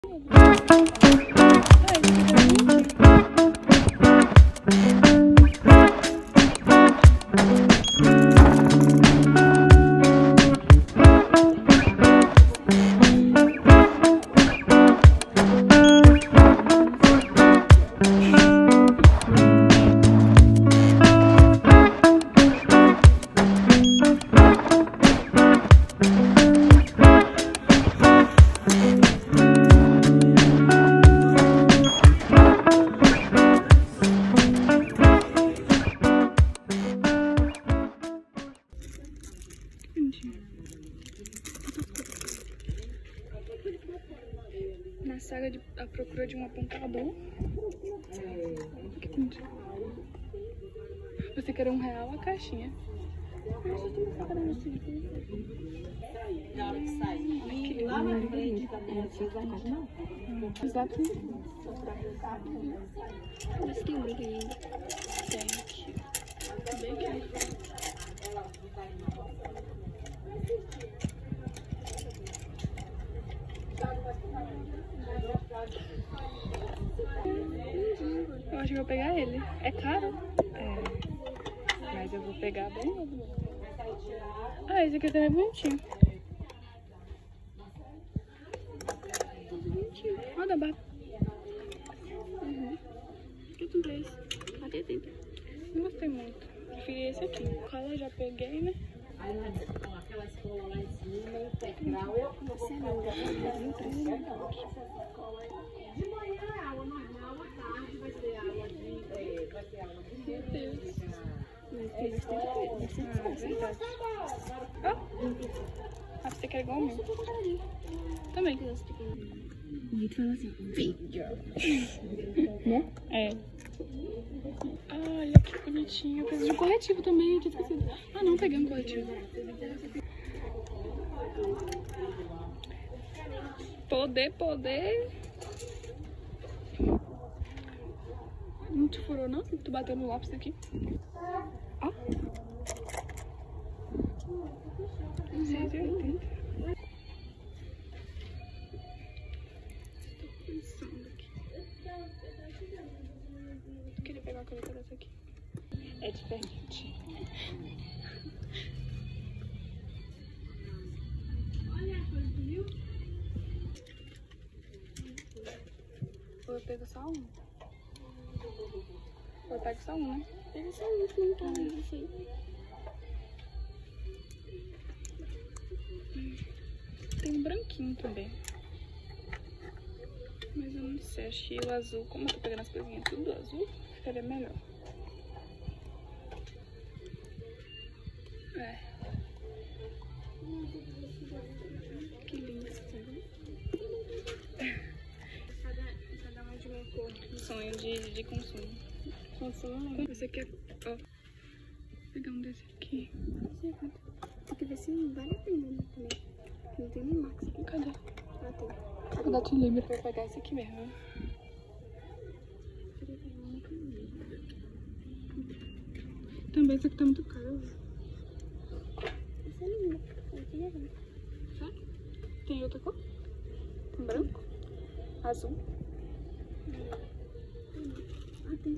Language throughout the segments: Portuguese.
Na saga de A Procura de um Apontador. Você quer R$1 a caixinha? Exato. Mas tem um brinco ainda. Tem aqui. Bem aqui. Eu acho que vou pegar ele. É caro? É. Mas eu vou pegar bem. Ah, esse aqui também é bonitinho. Olha da barra. Eu comprei esse. Até tempo. Não gostei muito. Preferi esse aqui. Cola eu já peguei, né? Aquela escola lá em cima, integral. Você não dá. De manhã é aula normal, à tarde vai ser aula de. Vai ser aula de. Meu Deus. Mas tem bastante coisa. Ah, verdade. Ah, você quer igual o meu? Também. O Vitor fala assim, vídeo. Né? É. Olha que bonitinho. Eu preciso de corretivo também, eu tinha esquecido. Ah, não, peguei um corretivo. Poder. Não te furou, não? Tu bateu no lápis aqui. Ó. 180. Estou pensando aqui. Eu queria pegar a caneta dessa aqui. É diferente. Eu pego só um. Eu pego só um, né? Pega só um, que não tá isso aí. Tem um branquinho também. Mas eu não sei, acho que o azul, como eu tô pegando as coisinhas tudo azul, ficaria melhor. É. Que lindo. Cada uma de uma cor. Sonho de consumo. Consumo. Você quer, ó, pegar um desse aqui. Tem que ver se vale a pena, né, também. Não tem nem max aqui. Cadê? Ah, tem. Vou dar te livre pra eu pegar esse aqui mesmo. Também esse aqui tá muito caro. Essa é linda. Eu queria ver. Sério? Tem outra cor? Tem branco? Azul? Ah, tem.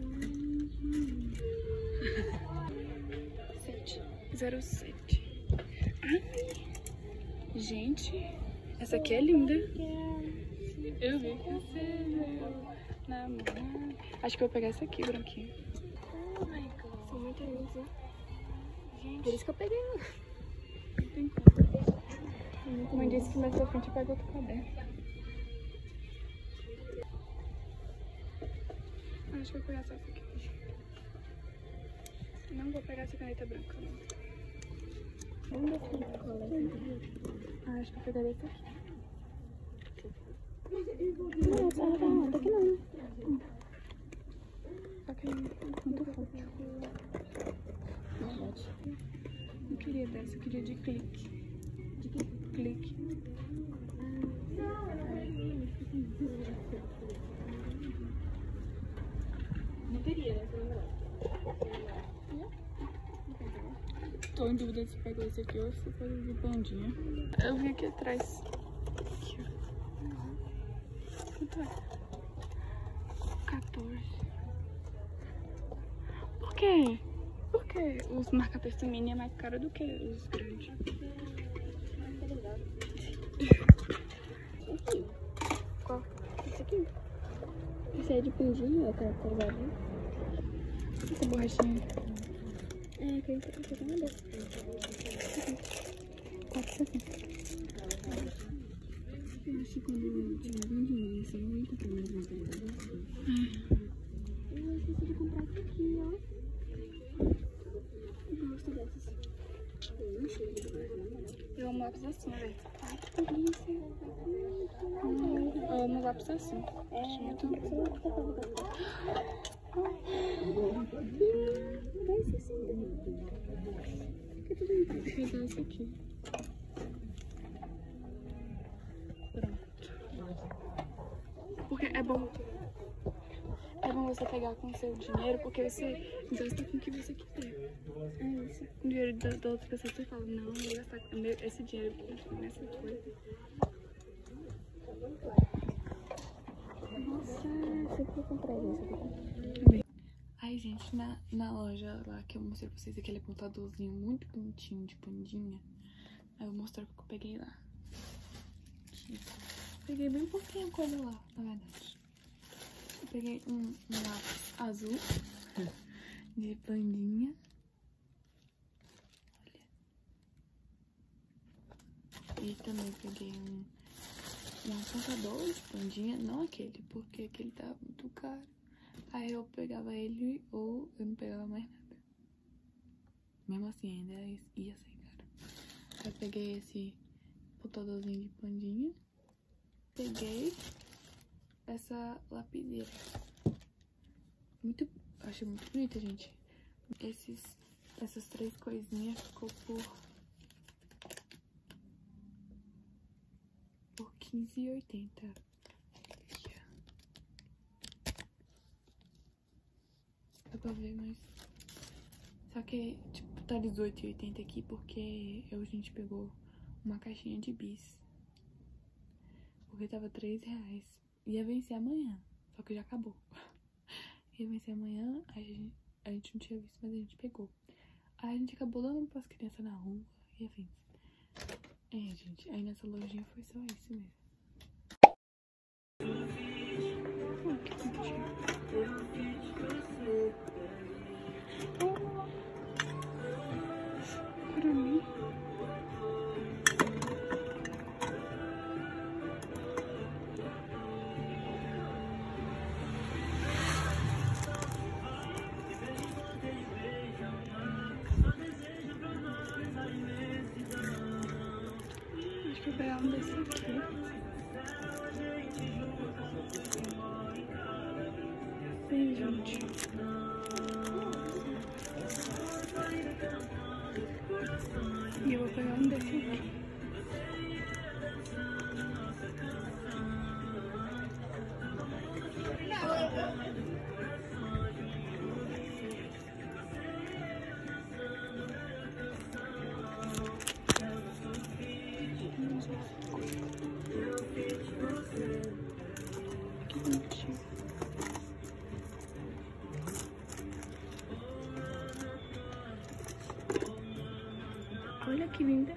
707. Ai, gente, essa aqui é linda. Eu vi que você é meu namorado. Acho que eu vou pegar essa aqui, branquinho. São muito lindos, né? Gente, Por isso que eu peguei um. não tem como. A mãe disse que mais pra frente eu pego outro caderno. Acho que eu vou pegar só essa aqui. Não vou pegar essa caneta branca, não. Vamos ver se ele cola. Acho que eu pegaria essa aqui. Não, essa daqui não. Só que é muito forte. Não queria dessa, eu queria de clique. De clique. Não teria, né? Tô em dúvida se pegou esse aqui ou se foi de bandinha. Eu vi aqui atrás. Aqui, ó. quanto é? 14. Por quê? Por que os marca-texto mini é mais caro do que os grandes? Aqui. Qual? Esse aqui. Esse é de pindinho, é carregado. Essa borrachinha. É, que eu tô uma dessa. 4,60. Eu acho que quando eu tiver um dinheiro assim, eu vou comprar mais uma carregada. Eu esqueci de comprar essa aqui, ó. Eu gosto dessas. Eu não cheiro de carregada. Eu amo lápis assim, velho. Ai, que delícia. Eu amo lápis assim. É, muito bom. Deixa eu usar esse aqui. Pronto. Porque é bom você pegar com o seu dinheiro, porque você gasta com o que você quiser. É isso. Com o dinheiro da outra pessoa, você fala, não, vou gastar esse dinheiro nessa coisa. Nossa, sempre vou comprar isso. Ai, gente, na loja lá que eu mostrei pra vocês, aquele apontadorzinho muito bonitinho de pandinha. Aí eu vou mostrar o que eu peguei lá. Aqui. Peguei bem pouquinho coisa lá, na verdade. Eu peguei um lápis azul de pandinha. Olha. E também peguei um apontador de pandinha, não aquele, porque aquele tava muito caro. Aí eu pegava ele ou eu não pegava mais nada. Mesmo assim, ainda ia sair caro. Aí eu peguei esse apontadorzinho de pandinha. Peguei essa lapiseira. Achei muito bonita, gente. Essas 3 coisinhas ficou por R$15,80. Dá pra ver, mas... Só que, tipo, tá R$18,80 aqui porque a gente pegou uma caixinha de bis. Porque tava R$3. Ia vencer amanhã, só que já acabou. Ia vencer amanhã, a gente não tinha visto, mas a gente pegou. Aí a gente acabou dando pras crianças na rua e afins. É, gente, aí nessa lojinha foi só isso mesmo. Para mim. Acho que eu vou pegar um desse aqui. Bem, gente. E eu vou pegar um desse aqui. Que bonitinho. Olha que linda.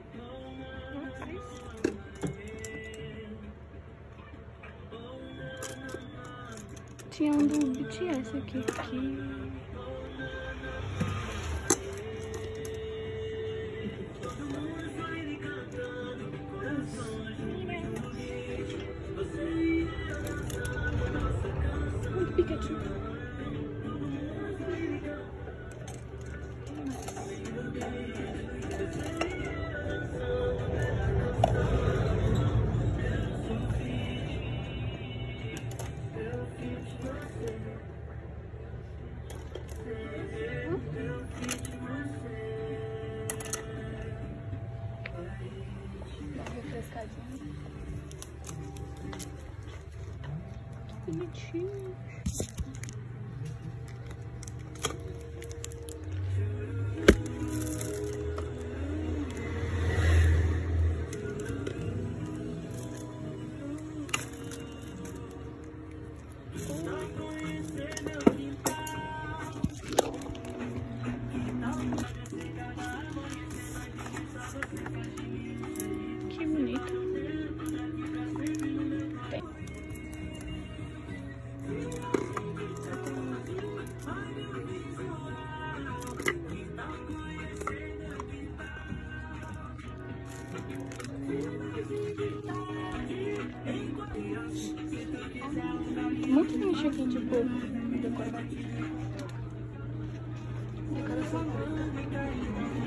Tinha um do BTS aqui. Pikachu. Dá uma refrescadinha. Que bonitinho. Que bonito. Tem. Muito bonitinho aqui, tipo, decoração preta.